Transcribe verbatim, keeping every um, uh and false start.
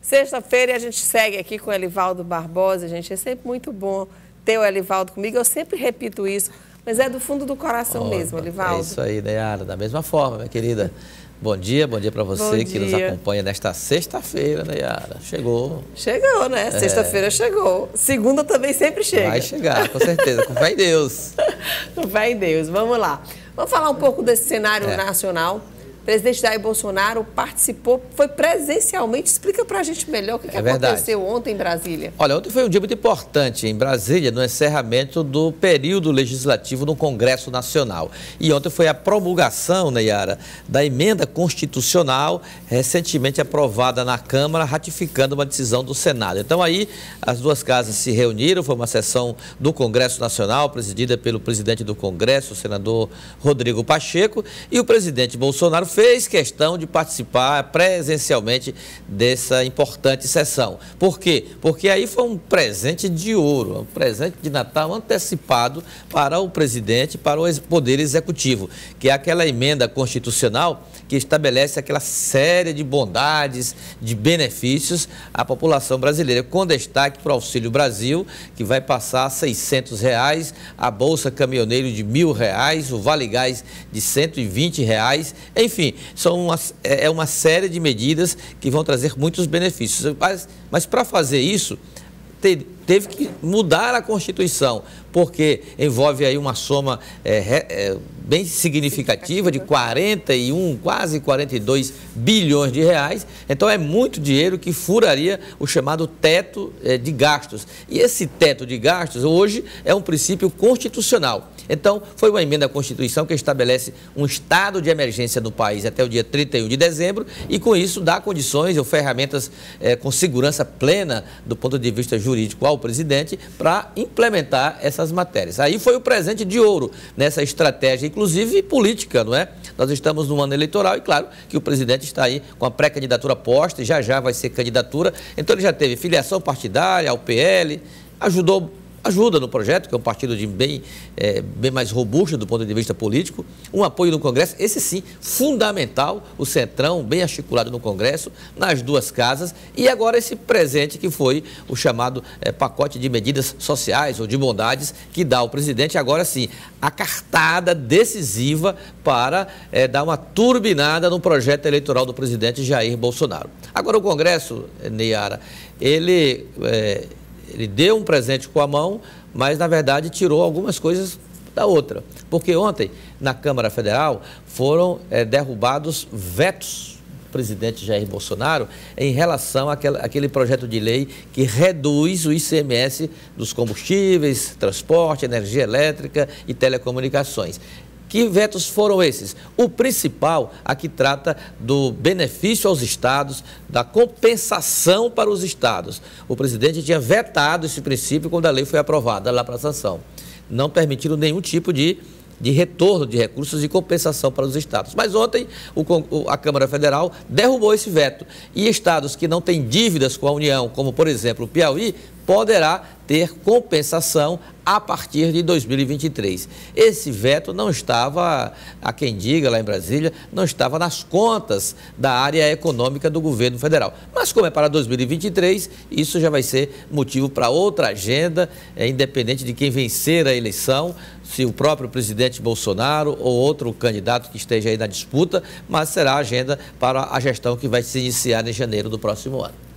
Sexta-feira a gente segue aqui com o Elivaldo Barbosa, gente. É sempre muito bom ter o Elivaldo comigo. Eu sempre repito isso, mas é do fundo do coração oh, mesmo, Elivaldo. É isso aí, Nayara. Da mesma forma, minha querida. Bom dia, bom dia para você que nos acompanha nesta sesta-feira, Nayara. Chegou. Chegou, né? Sexta-feira é. chegou. Segunda também sempre chega. Vai chegar, com certeza. Com fé em Deus. Com fé em Deus. Vamos lá. Vamos falar um pouco desse cenário é. nacional. O presidente Jair Bolsonaro participou, foi presencialmente. Explica para a gente melhor o que, é que aconteceu ontem em Brasília. Olha, ontem foi um dia muito importante em Brasília, no encerramento do período legislativo no Congresso Nacional. E ontem foi a promulgação, Nayara, da emenda constitucional recentemente aprovada na Câmara, ratificando uma decisão do Senado. Então aí as duas casas se reuniram, foi uma sessão do Congresso Nacional, presidida pelo presidente do Congresso, o senador Rodrigo Pacheco, e o presidente Bolsonaro fez questão de participar presencialmente dessa importante sessão. Por quê? Porque aí foi um presente de ouro, um presente de Natal antecipado para o presidente, para o Poder Executivo, que é aquela emenda constitucional que estabelece aquela série de bondades, de benefícios à população brasileira, com destaque para o Auxílio Brasil, que vai passar a seiscentos reais, a Bolsa Caminhoneiro de mil reais, o Vale Gás de cento e vinte reais, enfim, são uma, é uma série de medidas que vão trazer muitos benefícios. Mas, mas para fazer isso, te, teve que mudar a Constituição, porque envolve aí uma soma é, é, bem significativa de quarenta e um, quase quarenta e dois bilhões de reais. Então é muito dinheiro que furaria o chamado teto é, de gastos. E esse teto de gastos hoje é um princípio constitucional. Então, foi uma emenda à Constituição que estabelece um estado de emergência no país até o dia trinta e um de dezembro e, com isso, dá condições ou ferramentas é, com segurança plena do ponto de vista jurídico ao presidente para implementar essas matérias. Aí foi o presente de ouro nessa estratégia, inclusive política, não é? Nós estamos no ano eleitoral e, claro, que o presidente está aí com a pré-candidatura posta e já já vai ser candidatura. Então, ele já teve filiação partidária ao P L, ajudou ajuda no projeto, que é um partido de bem, é, bem mais robusto do ponto de vista político, um apoio no Congresso, esse sim, fundamental, o Centrão bem articulado no Congresso, nas duas casas, e agora esse presente que foi o chamado é, pacote de medidas sociais ou de bondades que dá ao presidente, agora sim, a cartada decisiva para é, dar uma turbinada no projeto eleitoral do presidente Jair Bolsonaro. Agora o Congresso, Nayara, ele... É, Ele deu um presente com a mão, mas, na verdade, tirou algumas coisas da outra. Porque ontem, na Câmara Federal, foram é, derrubados vetos do presidente Jair Bolsonaro em relação àquele, àquele projeto de lei que reduz o I C M S dos combustíveis, transporte, energia elétrica e telecomunicações. Que vetos foram esses? O principal, a que trata do benefício aos estados, da compensação para os estados. O presidente tinha vetado esse princípio quando a lei foi aprovada lá para a sanção, não permitindo nenhum tipo de, de retorno de recursos e compensação para os estados. Mas ontem o, a Câmara Federal derrubou esse veto e estados que não têm dívidas com a União, como por exemplo o Piauí, poderá ter compensação a partir de dois mil e vinte e três. Esse veto não estava, há quem diga lá em Brasília, não estava nas contas da área econômica do governo federal. Mas como é para dois mil e vinte e três, isso já vai ser motivo para outra agenda, é, independente de quem vencer a eleição, se o próprio presidente Bolsonaro ou outro candidato que esteja aí na disputa, mas será a agenda para a gestão que vai se iniciar em janeiro do próximo ano.